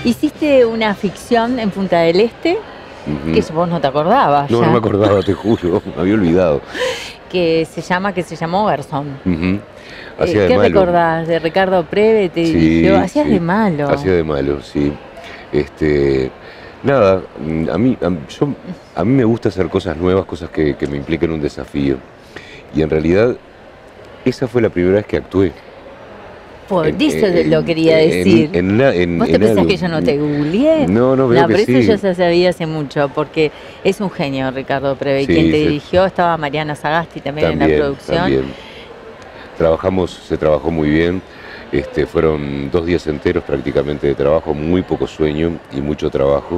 Hiciste una ficción en Punta del Este, que vos no te acordabas. No, ya. no me acordaba, te juro, me había olvidado. Que se llamó Garzón. Hacía de ¿Qué malo. recordás? De Ricardo Preve te Sí, dirigió. Hacías sí, de malo. hacía de malo, sí. Nada, a mí me gusta hacer cosas nuevas, cosas que me impliquen un desafío. Y en realidad, esa fue la primera vez que actué. Por eso lo quería decir. ¿Vos te pensás que yo no te googleé? No, no, veo que pero sí. eso yo ya sabía hace mucho, porque es un genio Ricardo Preve. Sí, Quien te sí. dirigió, estaba Mariana Sagasti también en la producción. También. Se trabajó muy bien. Fueron 2 días enteros prácticamente de trabajo, muy poco sueño y mucho trabajo.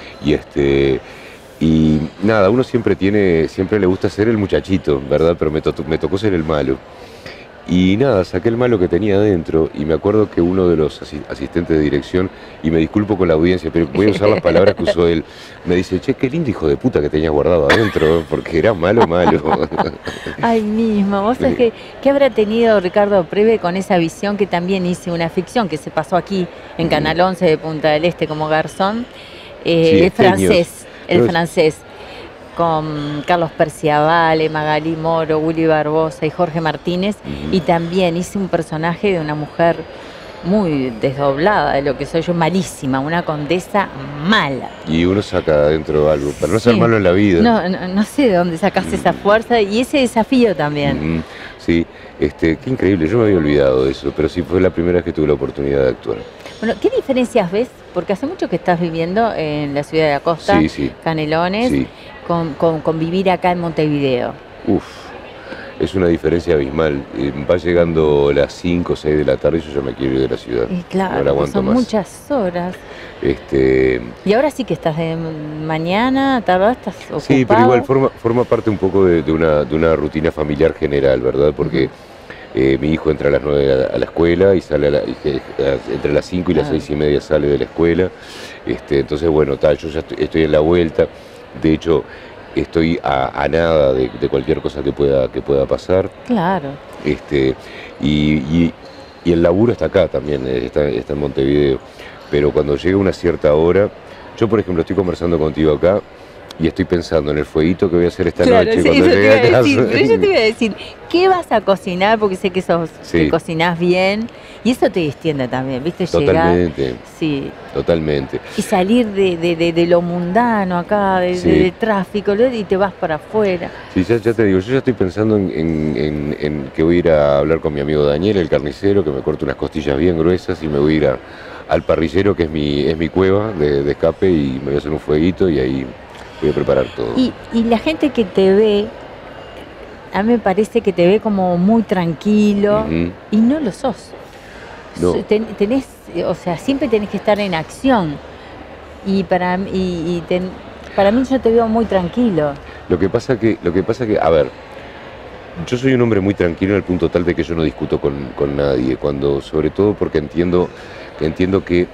Y nada, uno siempre le gusta ser el muchachito, ¿verdad? Pero me tocó ser el malo. Y nada, saqué el malo que tenía adentro y me acuerdo que uno de los asistentes de dirección, y me disculpo con la audiencia, pero voy a usar las palabras que usó él, me dice, che, qué lindo hijo de puta que tenías guardado adentro, porque era malo, malo. Ay, mismo, vos sabés ¿qué habrá tenido Ricardo Preve con esa visión? Que también hice una ficción que se pasó aquí en Canal 11 de Punta del Este como Garzón, Sí, el francés, con Carlos Perciavale, Magalí Moro, Willy Barbosa y Jorge Martínez, y también hice un personaje de una mujer muy desdoblada de lo que soy yo, malísima, una condesa mala. Y uno saca adentro algo, para no ser malo en la vida. No sé de dónde sacaste esa fuerza y ese desafío también. Sí, qué increíble, yo me había olvidado de eso, pero sí fue la primera vez que tuve la oportunidad de actuar. Bueno, ¿qué diferencias ves? Porque hace mucho que estás viviendo en la ciudad de la costa, Canelones, con vivir acá en Montevideo. Es una diferencia abismal. Va llegando las 5 o 6 de la tarde y yo ya me quiero ir de la ciudad. Claro, no la aguanto son más. Muchas horas. Y ahora sí que estás de mañana, tarde, estás ocupado. Sí, pero igual forma parte un poco de una rutina familiar general, ¿verdad? Porque mi hijo entra a las 9 a la escuela y sale entre las 5 y las 6 y media sale de la escuela. Entonces, bueno, yo ya estoy en la vuelta. De hecho, estoy a nada de cualquier cosa que pueda pasar. Claro. Y el laburo está acá también, está en Montevideo. Pero cuando llega una cierta hora, yo por ejemplo estoy conversando contigo acá y estoy pensando en el fueguito que voy a hacer esta noche cuando llegue a casa. Pero yo te iba a decir, ¿qué vas a cocinar? Porque sé que que cocinás bien y eso te distiende también, ¿viste? Totalmente. Sí. Totalmente. Y salir de lo mundano acá, del tráfico, y te vas para afuera. Sí, ya te digo, yo ya estoy pensando en que voy a ir a hablar con mi amigo Daniel, el carnicero, que me corte unas costillas bien gruesas, y me voy a ir al parrillero, que es mi cueva de escape, y me voy a hacer un fueguito y ahí voy a preparar todo. Y la gente que te ve, a mí me parece que te ve como muy tranquilo, y no lo sos. No. Siempre tenés que estar en acción. Y para mí yo te veo muy tranquilo. Lo que pasa que, a ver, yo soy un hombre muy tranquilo en el punto tal de que yo no discuto con nadie, sobre todo porque entiendo que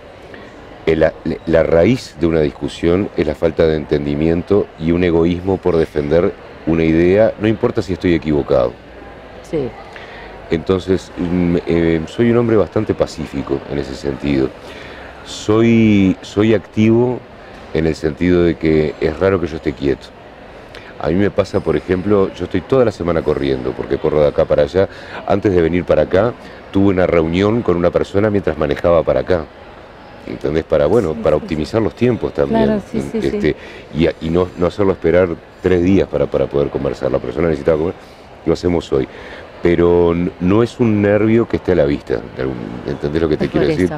la raíz de una discusión es la falta de entendimiento y un egoísmo por defender una idea, no importa si estoy equivocado. Sí. Entonces, soy un hombre bastante pacífico en ese sentido. Soy activo en el sentido de que es raro que yo esté quieto. A mí me pasa, por ejemplo, yo estoy toda la semana corriendo, porque corro de acá para allá. Antes de venir para acá, tuve una reunión con una persona mientras manejaba para acá. ¿Entendés? Para optimizar los tiempos también. Claro, y no hacerlo esperar 3 días para poder conversar. La persona necesitaba comer, lo hacemos hoy. Pero no es un nervio que esté a la vista. ¿Entendés lo que te quiero decir?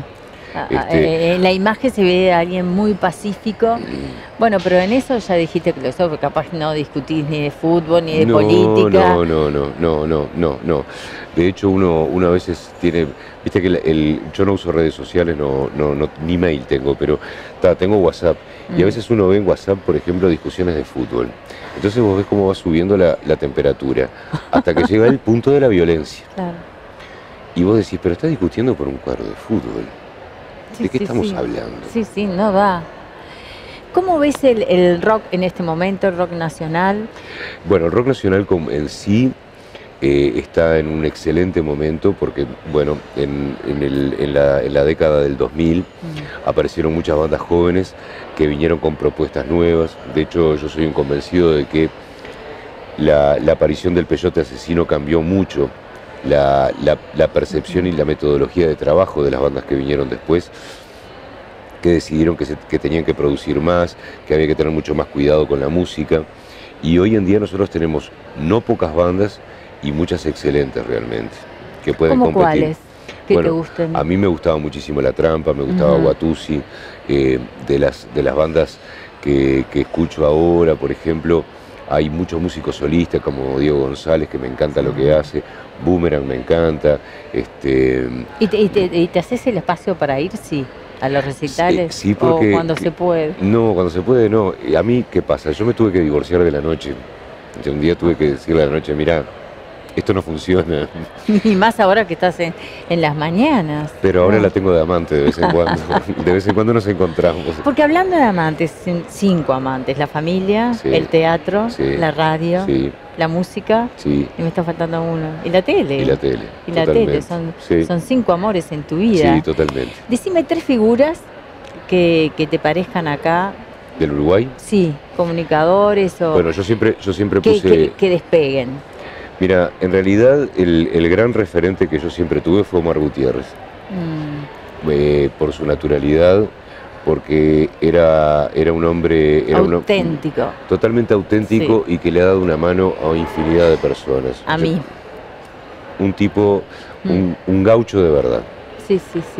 En la imagen se ve a alguien muy pacífico. Bueno, pero en eso ya dijiste que lo sos, porque capaz no discutís ni de fútbol ni de política. No. De hecho, uno a veces tiene, viste que yo no uso redes sociales, ni mail tengo, pero tengo WhatsApp. Y a veces uno ve en WhatsApp, por ejemplo, discusiones de fútbol. Entonces vos ves cómo va subiendo la temperatura, hasta que llega el punto de la violencia. Claro. Y vos decís, pero estás discutiendo por un cuadro de fútbol. ¿De qué estamos hablando? Sí, no va. ¿Cómo ves el rock en este momento, el rock nacional? Bueno, el rock nacional en sí está en un excelente momento porque, bueno, en la década del 2000 aparecieron muchas bandas jóvenes que vinieron con propuestas nuevas. De hecho, yo soy un convencido de que la aparición del Peyote Asesino cambió mucho la percepción y la metodología de trabajo de las bandas que vinieron después, que decidieron que tenían que producir más, que había que tener mucho más cuidado con la música. Y hoy en día nosotros tenemos no pocas bandas y muchas excelentes realmente, que pueden competir. ¿Cuáles? ¿Que te gusten? A mí me gustaba muchísimo La Trampa, me gustaba Watusi, de las bandas que escucho ahora, por ejemplo, hay muchos músicos solistas como Diego González, que me encanta lo que hace, Boomerang me encanta. ¿Y te haces el espacio para ir? Sí. ¿A los recitales? Sí, porque... ¿O cuando se puede? No, cuando se puede no. A mí, ¿qué pasa? Yo me tuve que divorciar de La Noche. Un día tuve que decirle a La Noche, mira, esto no funciona. Y más ahora que estás en las mañanas. Pero ahora la tengo de amante de vez en cuando. De vez en cuando nos encontramos. Porque hablando de amantes, 5 amantes, la familia, el teatro, la radio, la música, y me está faltando uno. Y la tele. Y la tele. Y la tele, son 5 amores en tu vida. Sí, totalmente. Decime 3 figuras que te parezcan acá. ¿Del Uruguay? Sí, comunicadores o... Bueno, yo siempre puse... Que despeguen. Mira, en realidad el gran referente que yo siempre tuve fue Omar Gutiérrez. Por su naturalidad, porque era un hombre... auténtico. Totalmente auténtico y que le ha dado una mano a infinidad de personas. A mí. Un tipo, un gaucho de verdad. Sí.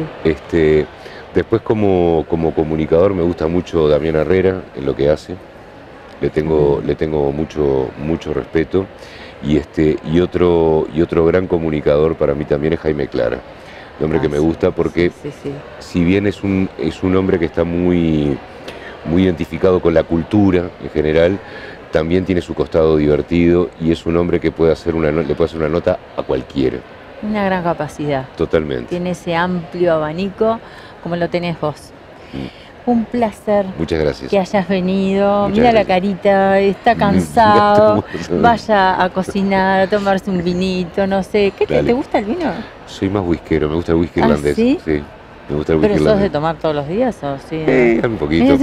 Después como comunicador me gusta mucho Damián Herrera en lo que hace. Le tengo mucho respeto. Y otro gran comunicador para mí también es Jaime Clara. Un hombre que me gusta porque si bien es un hombre que está muy identificado con la cultura en general, también tiene su costado divertido y es un hombre que le puede hacer una nota a cualquiera. Una gran capacidad. Totalmente. Tiene ese amplio abanico como lo tenés vos. Un placer. Muchas gracias. Que hayas venido. Mira la carita, está cansado. Vaya a cocinar, a tomarse un vinito, no sé. ¿Qué te gusta el vino? Soy más whiskero, me gusta el whisky irlandés. ¿Sí? Sí. Me gusta el whisky ¿Pero irlandés. sos de tomar todos los días o sí? Un poquito.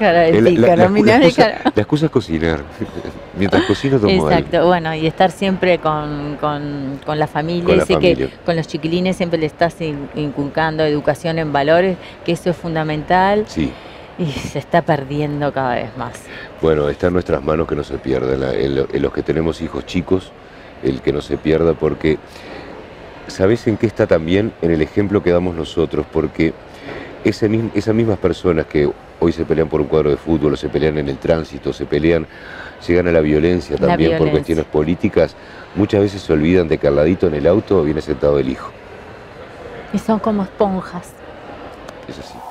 La excusa es cocinar. Mientras cocino tomo algo. Exacto, bueno, y estar siempre con la familia. Y sé que con los chiquilines siempre le estás inculcando educación en valores, que eso es fundamental. Sí. Y se está perdiendo cada vez más. Bueno, está en nuestras manos que no se pierda. En los que tenemos hijos chicos, el que no se pierda, porque... ¿Sabés en qué está también? En el ejemplo que damos nosotros, porque esas mismas personas que hoy se pelean por un cuadro de fútbol, o se pelean en el tránsito, llegan a la violencia también por cuestiones políticas, muchas veces se olvidan de que al ladito en el auto viene sentado el hijo. Y son como esponjas. Es así.